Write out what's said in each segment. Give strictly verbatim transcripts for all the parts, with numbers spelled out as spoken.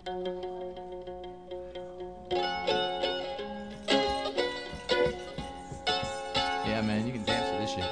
Yeah, man, you can dance to this shit.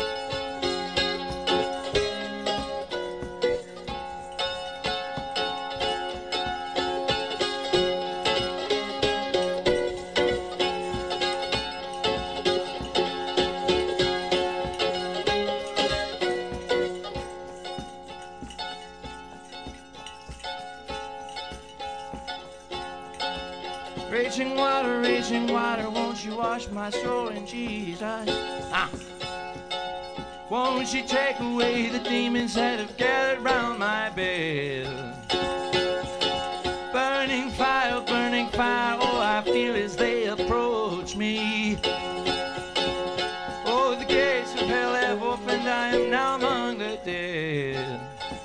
Raging water, raging water, won't you wash my soul in Jesus? Ah. Won't you take away the demons that have gathered round my bed? Burning fire, burning fire, oh, I feel as they approach me. Oh, the gates of hell have opened, I am now among the dead.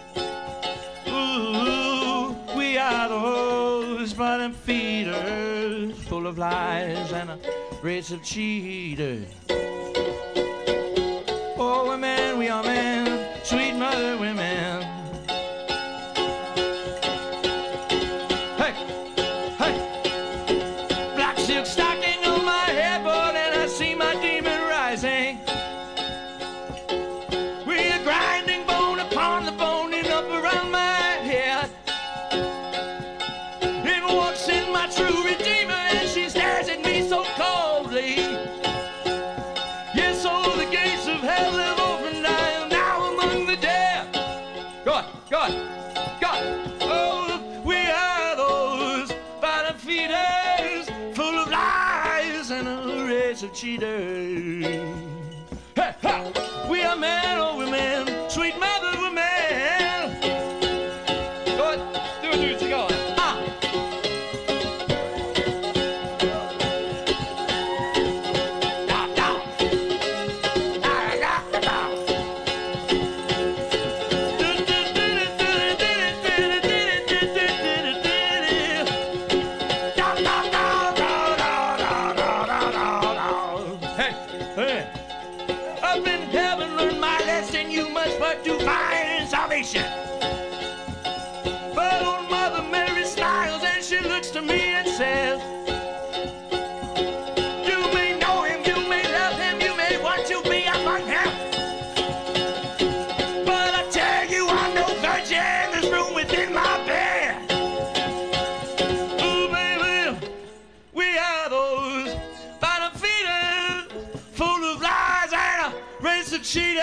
Ooh, we are those bottom feeders, full of lies and a race of cheaters. Oh, women, we are men, sweet mother women. Hey, hey, black silk stocking on my headboard, and I see my demon rising. We're grinding bone upon the bone and up around my head. It walks in my true redeemer, and she stares at me so coldly. Yes, oh, the gates of hell have opened, I am now among the dead. God, God, God. Oh, we are those bottom feeders, full of lies and a race of cheaters. Hey, ha. We are men, oh, women, sweet mother women. Go ahead, do it, do it, go on. Ah. Up in heaven, learn my lesson. You must but to find salvation. But old Mother Mary smiles and she looks to me and says, you may know him, you may love him, you may want to be among him, but I tell you I'm no virgin. There's room within my bed. Oh, baby, we are those bottom feeders, full of lies and a race of cheaters.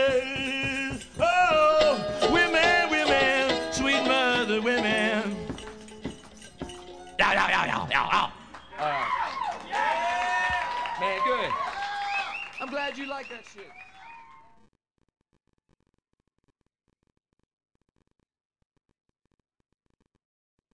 Oh, women, women, sweet mother women. Yow, yow, yow, yow, yow, yow. All right. Man, good. I'm glad you like that shit.